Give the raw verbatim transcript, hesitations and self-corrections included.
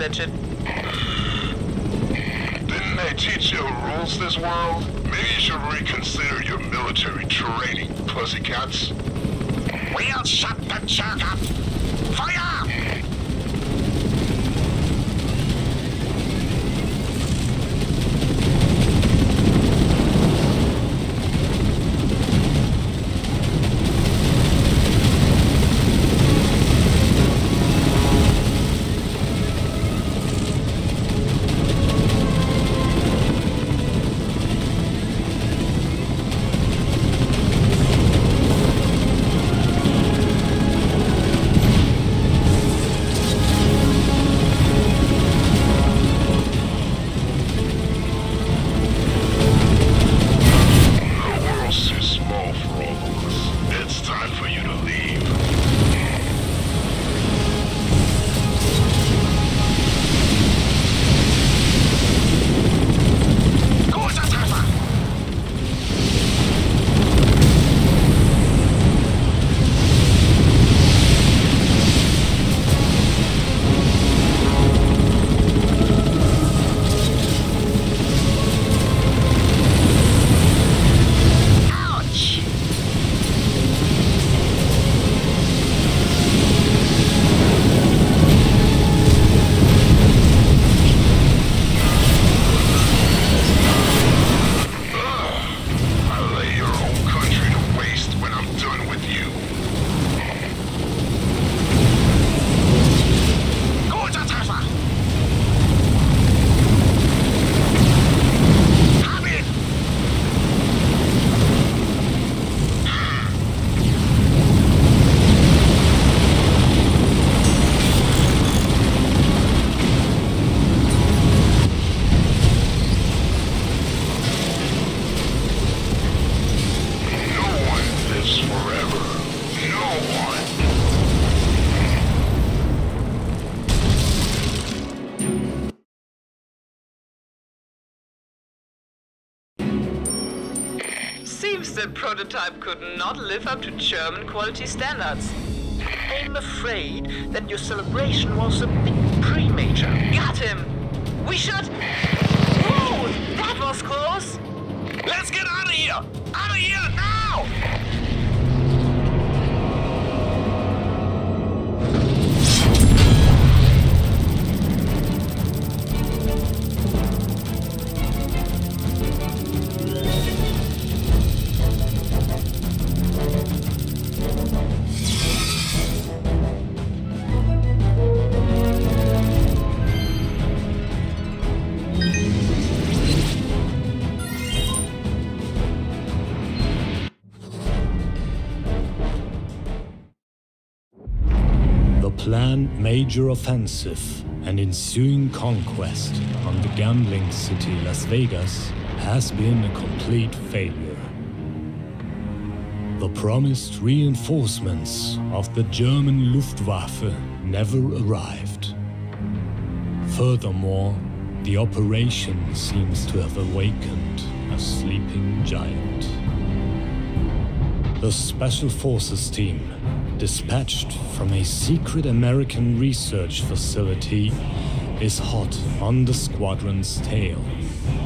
legit. Didn't they teach you who rules this world? Maybe you should reconsider your military training, pussycats. We'll shut the jerk up! Fire! The prototype could not live up to German quality standards. I'm afraid that your celebration was a bit premature. Got him! We should... Whoa! That was close! Let's get out of here! Out of here now! Planned major offensive and ensuing conquest on the gambling city Las Vegas has been a complete failure. The promised reinforcements of the German Luftwaffe never arrived. Furthermore, the operation seems to have awakened a sleeping giant. The Special Forces team, dispatched from a secret American research facility, is hot on the squadron's tail.